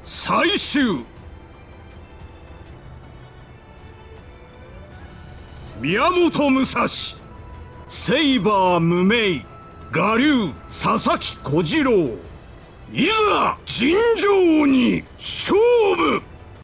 最終。宮本武蔵、セイバー無名、我流佐々木小次郎、いざ尋常に勝負。